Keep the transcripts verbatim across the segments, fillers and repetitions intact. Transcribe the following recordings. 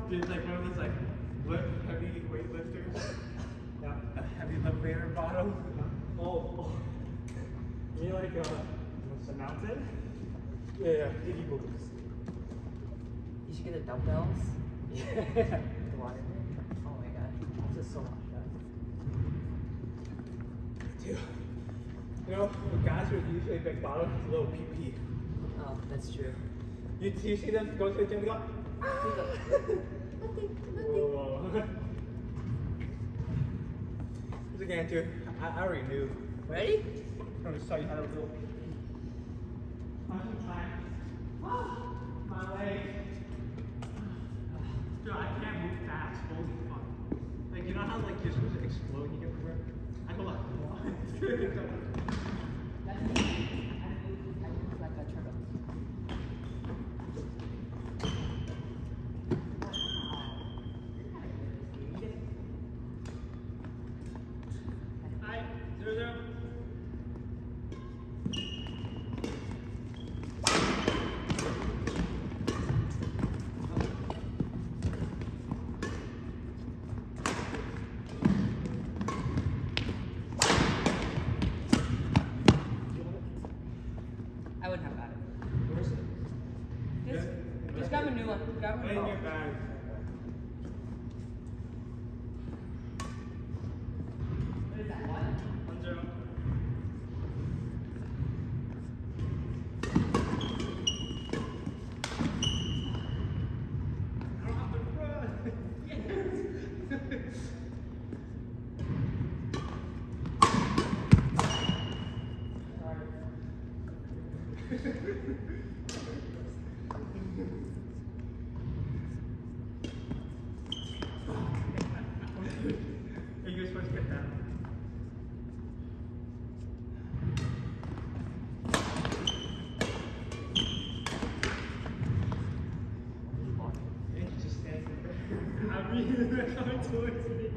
Dude, like one of those like lift, heavy weightlifters. Yeah. A heavy elevator bottom. Oh, oh. You mean like uh, what's the mountain? Yeah, yeah. Diggy boots. You should get the dumbbells. Yeah. The water. Oh my god. This is so much fun. Dude. You know, the guys with usually big bottom, it's a little pee pee. Oh, that's true. You, you see them go to the gym and go, ah! Whoa. Once again, dude, I, I already knew. Ready? I'm gonna show you how to do it. Punching time. Ah, my leg. Dude, I can't move fast. Holy fuck. Like, you know how like you're supposed to explode and you get everywhere? I go like, one, two, That's me. I move, I move like a turtle. Hi, zero, zero. I wouldn't have got it. Where's it? Just, just grab a new one. Grab a Put it new in your one. bag. What is that? One? One, zero. I don't have to run. Yes. Are you supposed to get down? Yeah, you just stand there. I mean, they're coming towards me.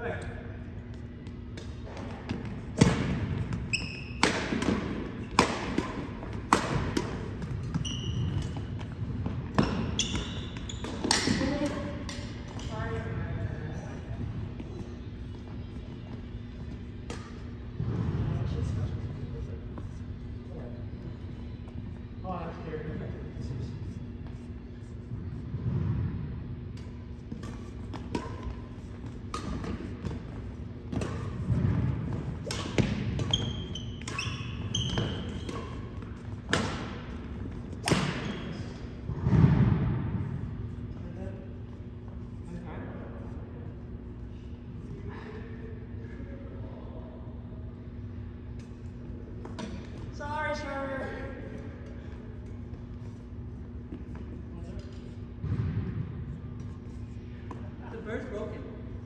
back. Oh, that's scary. Sorry, sir. The bird's broken.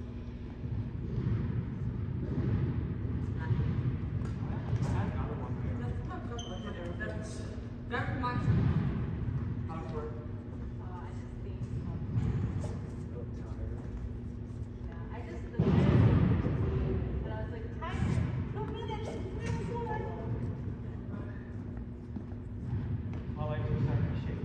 That's that's my. How does it work? Uh, I just think. Yeah, I just looked at it, but I was like, timer. No minutes. Minutes left. My legs are starting to shake.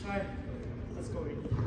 Alright, let's go.